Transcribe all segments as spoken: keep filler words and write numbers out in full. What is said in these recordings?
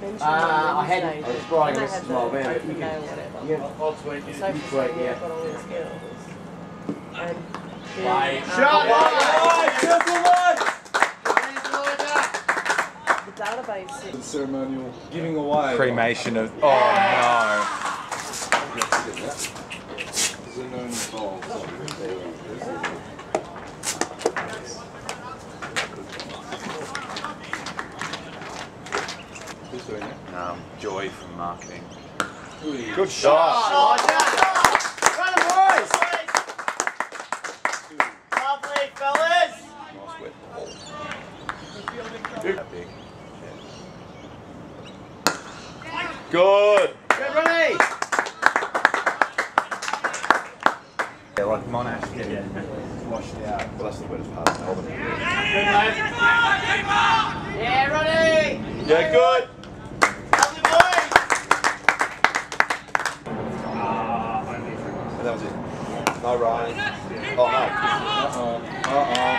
mentioned Uh, I hadn't. I was writing this as well. Yeah. Yeah. Sophie's saying he's got all his skills. And Right. Shot! The database. The ceremonial giving away. Cremation of. Oh no. Who's doing that? Um, Joy from marketing. Good shot. Run, boys! Lovely, fellas! Nice wet ball. That big. Good. Get ready! Yeah, like Monash getting washed out. Well, that's the wettest part of Melbourne. Yeah, ready! Yeah, good. Lovely, boys! And that was it. No Ryan. Oh no. Uh-oh. Uh-oh.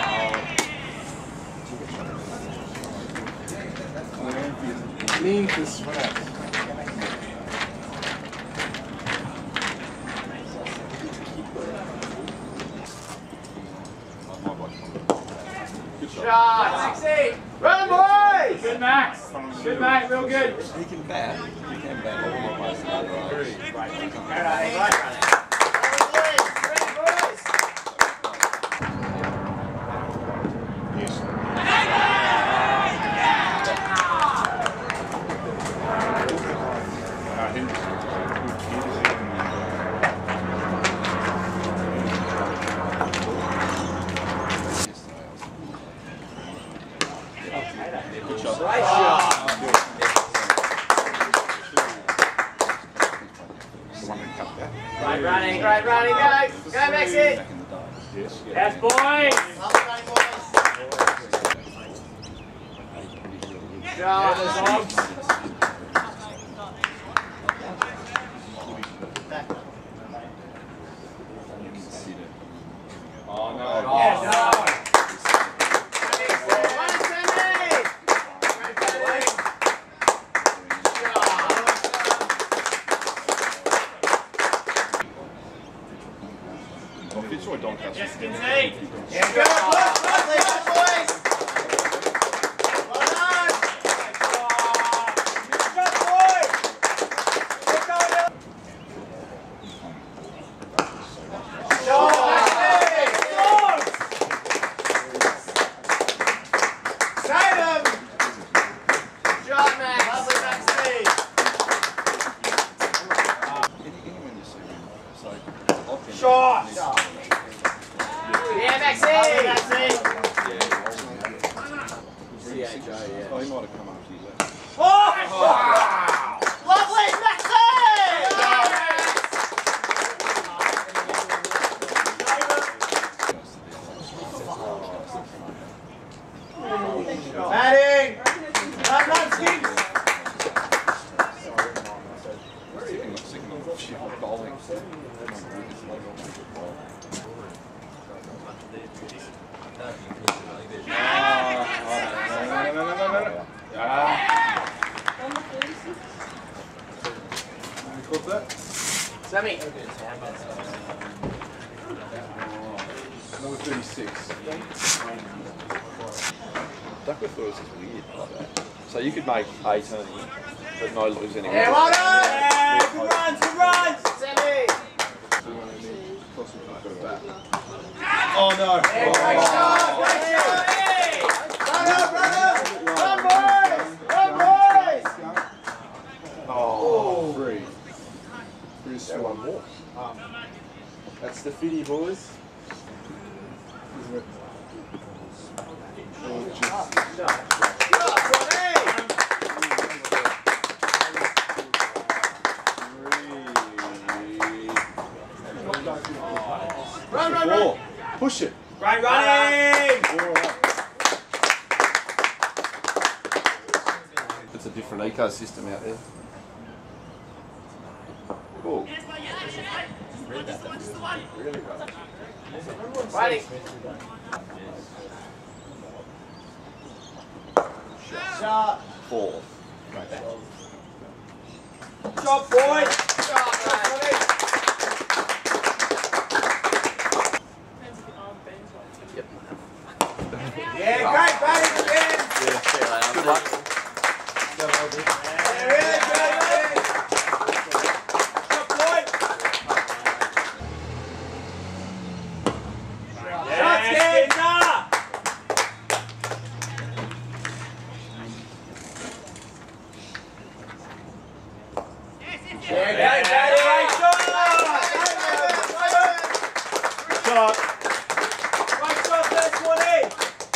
Uh-oh. Lean to sweat. Good shot! sixty! Run, boys! Good, Max. Good, Max. Real good. He can bat. He can bat all my ways. Right, right, right. Ready, boys! Good shot. Great shot! Right running, right running, go! Go, Maxie! Yes, boys! Shot! Oh no. Yes, no! Fitzroy Doncaster. Yes, Kinsey! Yeah, go! Lovely, good boys! Well done! Good boys! Keep going down! Shot! Tatum! Shot, Max! Lovely, Max Steve! Anyone you see, so often. Shot! Yeah, Maxie! Maxie! C H O, yeah. Oh, he might have come after you left. Oh! Wow! Lovely, Maxie! Batting! Run, run, Skinks! Second, second on shit bowling. Sammy. Number thirty-six. Duckworth Lewis is weird like that. So you could make eighteen, but no lose anyway. Yeah, well done! Yeah, good runs, good runs! Sammy! Oh no! Yeah, great shot, great shot! Run up, run up! Run, boys! Run, boys! Oh, three. Three is one more. That's the fitty, boys. Run, run, run! Push it. Great running! It's a different ecosystem out there. Cool. Ready. Shot. Four. Job, boys! Yep. Yeah, great batting again! Yeah, see you later. Good luck. Yeah, really good, man! Job, boy! Shots, kids! Yeah, great batting! Shot. Right shot, that's one eight!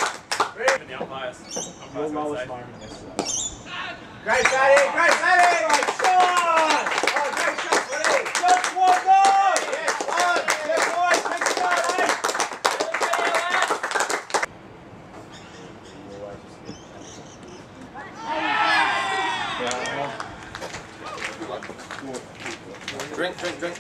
Your lowest moment yesterday. Great batting, great batting! Right shot! Oh, great shot, buddy! Just one more! Yes, one! Good boys, big shot, mate! Drink, drink, drink.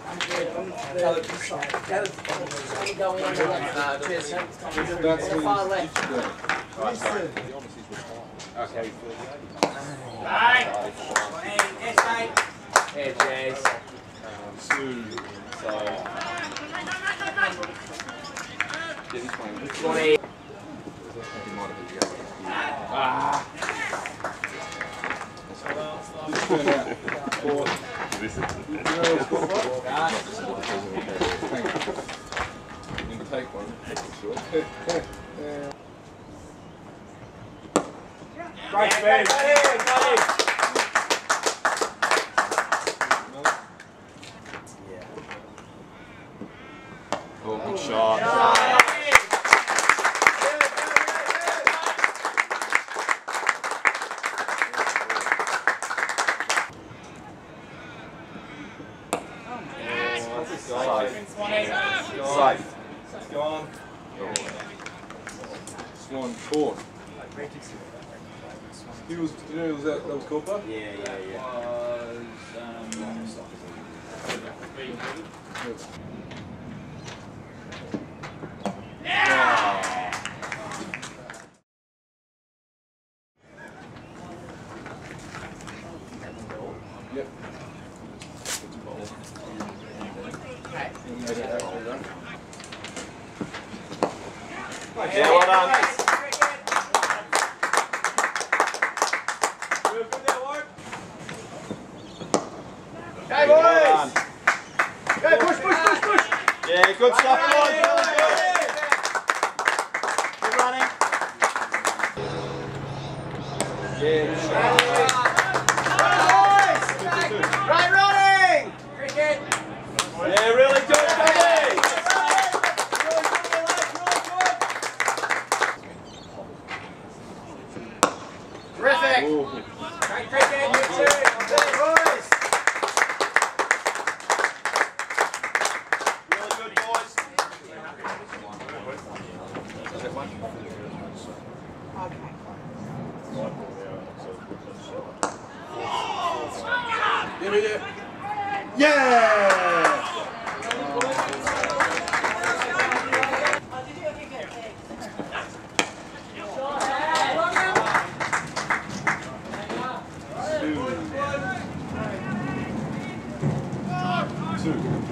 That's what Far you left. should do. Right, sorry. Okay. Right! Yes, mate! Here, Jez. Two. So, yeah, he's playing with twenty. He might have been the other. Ah. Four. You know what's got what? You can take one. Sure. Great speed! Oh, good shot. Safe. Go on. Swan caught. He was, you know, was that, that was Cooper? Yeah, yeah, yeah. Yep. Yeah, well done. Hey, boys! Hey, push, push, push, push! Yeah, good stuff, boys. Really good. Good running. Yeah, good shot. Right running! Cricket! Yeah, really good, baby. Terrific! Ooh. Great cricket, you two! Good boys! Really good, boys. Yeah, yeah. Yeah! Two.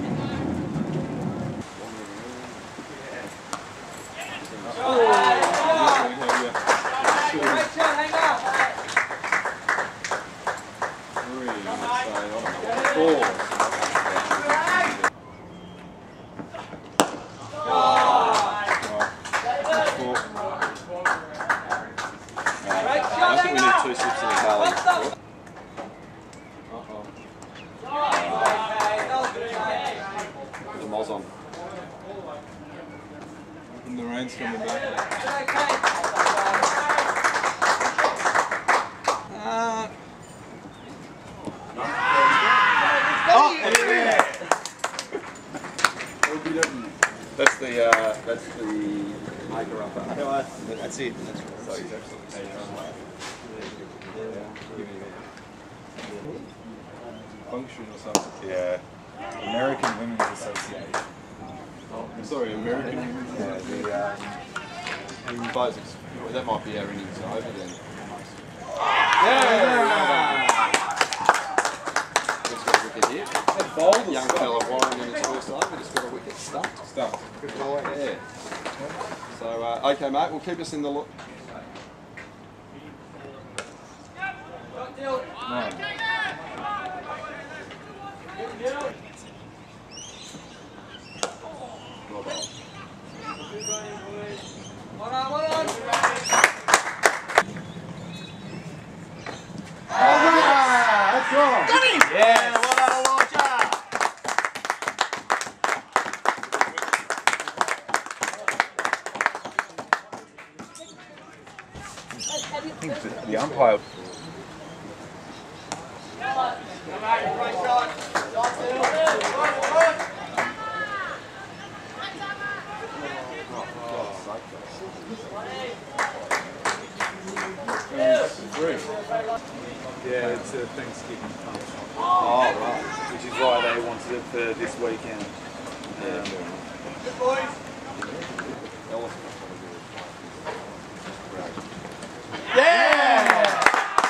Great shot, hang up! I think we need two sips in the galley. Put the moz on. And the rain's coming back. Uh, Oh, yeah. That's the uh, that's the maker upper. That's it. That's so he's absolutely function or something. Yeah. American Women's Association. Oh, sorry, American. Yeah, the, um, But that might be our innings over then. Yeah. okay, mate. We'll keep us in the look. Yeah, well done, Elijah. I think the, the umpire. Yeah, it's a Thanksgiving function. Oh, right. Which is why they wanted it for this weekend. Um, Good boys. Yeah!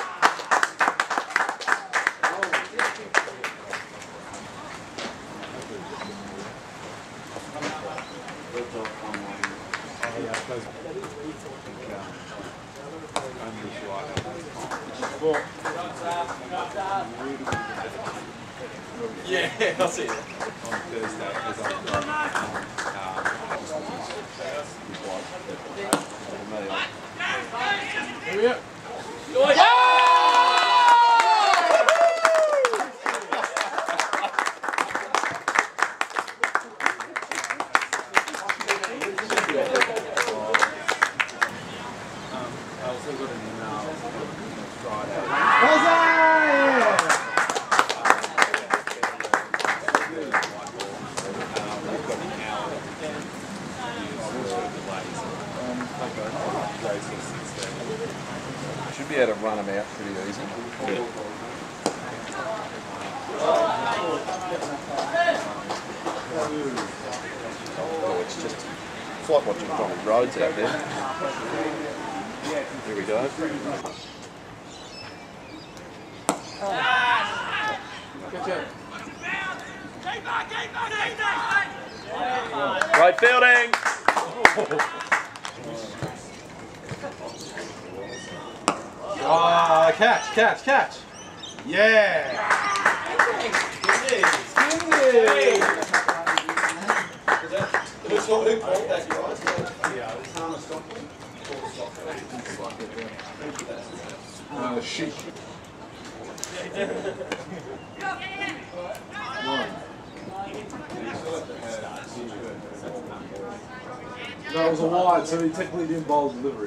Yeah, I'll see it. on Thursday, as I've got, um, Here we go. I also got an email on Friday. Should be able to run them out pretty easy. Oh, it's just it's like watching Donald Rhodes out there. Here we go. Great fielding! Ah, catch, catch, catch. Yeah. Uh, sheep. No, it was a wide, so he technically didn't bowl delivery.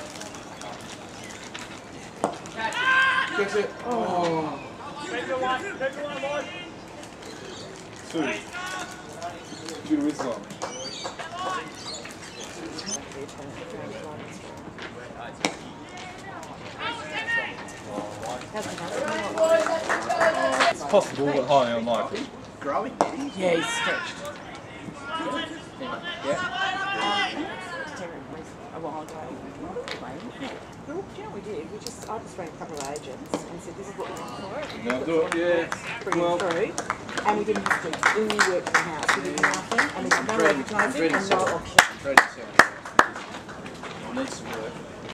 Catch it. Oh. Two. Two to Islam. It's possible, but highly unlikely. Yeah, he's stretched. A while ago. Do you know what we did? We just, I just rang a couple of agents and said, this is what we want for it. Now do it. Yeah. Bring it through. And we didn't have to. We only worked in the house. We did nothing. And we did no advertising and no auction. Trading sound. I'll need some work.